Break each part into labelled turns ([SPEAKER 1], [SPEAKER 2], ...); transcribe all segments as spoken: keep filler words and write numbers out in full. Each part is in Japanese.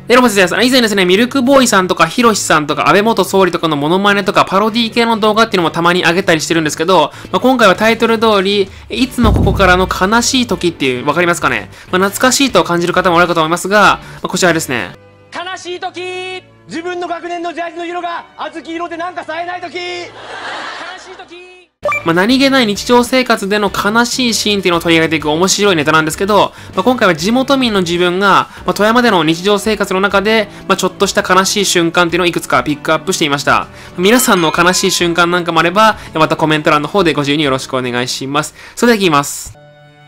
[SPEAKER 1] エロモスです。以前ですね、ミルクボーイさんとかヒロシさんとか安倍元総理とかのモノマネとかパロディ系の動画っていうのもたまに上げたりしてるんですけど、まあ、今回はタイトル通り、いつもここからの悲しい時っていう、わかりますかね？まあ、懐かしいと感じる方もおられるかと思いますが、まあ、こちらですね。
[SPEAKER 2] 悲しい時、自分の学年のジャージの色が小豆色でなんか冴えない時、悲しい時。
[SPEAKER 1] まあ、何気ない日常生活での悲しいシーンっていうのを取り上げていく面白いネタなんですけど、まあ、今回は地元民の自分が、まあ、富山での日常生活の中で、まあ、ちょっとした悲しい瞬間っていうのをいくつかピックアップしていました。皆さんの悲しい瞬間なんかもあれば、またコメント欄の方でご自由によろしくお願いします。それでは行きます。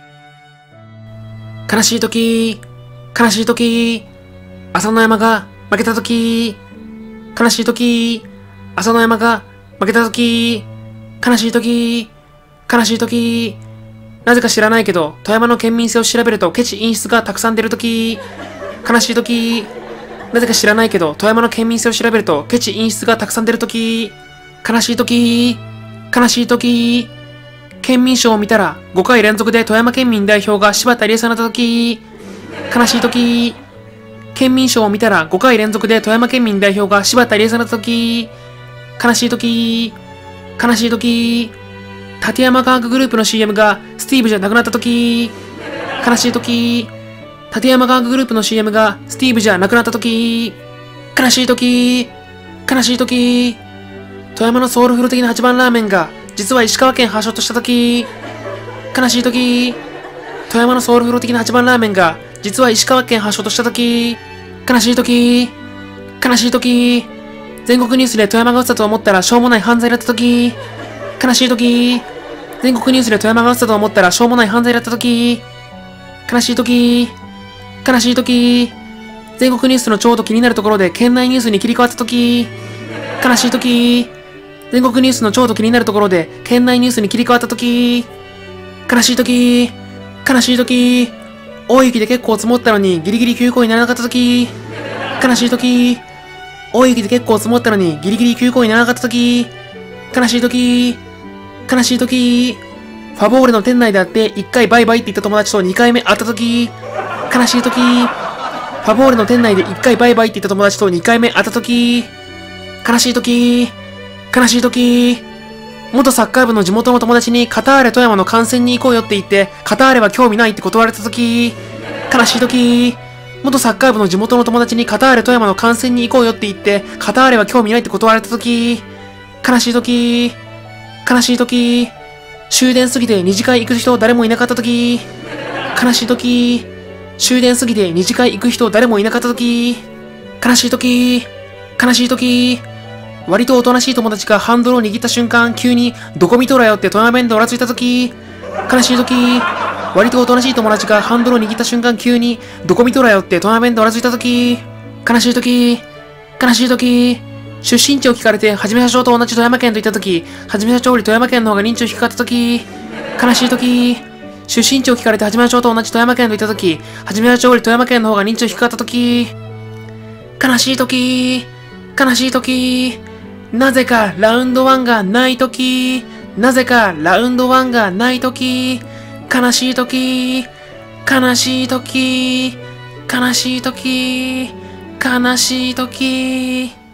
[SPEAKER 1] 悲しい時、悲しい時、朝の山が負けた時、悲しい時、朝の山が負けた時、悲しい時、悲しい時、なぜか知らないけど、富山の県民性を調べるとケチ陰湿がたくさん出る時、悲しい時、なぜか知らないけど、富山の県民性を調べるとケチ陰湿がたくさん出る時、悲しい時、悲しい時、県民賞を見たらごかい連続で富山県民代表が柴田理恵さんだった時、悲しい時、県民賞を見たらごかい連続で富山県民代表が柴田理恵さんだった時、悲しい時、悲しい時、立山科学グループの シーエム がスティーブじゃなくなった時、悲しい時、立山科学グループの シーエム がスティーブじゃなくなった時、悲しい時、悲しい時、富山のソウルフル的なはちばんラーメンが実は石川県発祥とした時、悲しい時、富山のソウルフル的なはちばんラーメンが実は石川県発祥とした時、悲しい時、悲しい時、全国ニュースで富山が撃つだと思ったらしょうもない犯罪だった時、悲しい時、全国ニュースで富山が撃つだと思ったらしょうもない犯罪だった時、悲しい時、悲しい時、全国ニュースのちょうど気になるところで県内ニュースに切り替わった時、悲しい時、全国ニュースのちょうど気になるところで県内ニュースに切り替わった時、悲しい時、悲しい時、大雪で結構積もったのにギリギリ休校にならなかった時、悲しい時、大雪で結構積もったのにギリギリ休校にならなかった時、悲しい時、悲しい時、ファボーレの店内であっていっかいバイバイって言った友達とにかいめ会った時、悲しい時、ファボーレの店内でいっかいバイバイって言った友達とにかいめ会った時、悲しい時、悲しい時、元サッカー部の地元の友達にカターレ富山の観戦に行こうよって言ってカターレは興味ないって断られた時、悲しい時、元サッカー部の地元の友達にカターレ富山の観戦に行こうよって言ってカターレは興味ないって断られた時、悲しい時、悲しい時、終電過ぎて二次会行く人誰もいなかった時、悲しい時、終電過ぎて二次会行く人誰もいなかった時、悲しい時、悲しい時、割とおとなしい友達がハンドルを握った瞬間急にどこ見とらよって富山弁でおらついた時、悲しい時、割とおとなしい友達がハンドルを握った瞬間急にどこ見とらよって富山弁でおらついた時、悲しい時、悲しい時、出身地を聞かれてはじめ社長と同じ富山県と言った時、はじめ社長より富山県の方が認知を低かった時、悲しい時、出身地を聞かれてはじめ社長と同じ富山県と言った時、はじめ社長より富山県の方が認知を低かった時、悲しい時、悲しい時、なぜかラウンドワンがない時、なぜかラウンドワンがない時、悲しい時、悲しい時、悲しい時、悲しい時。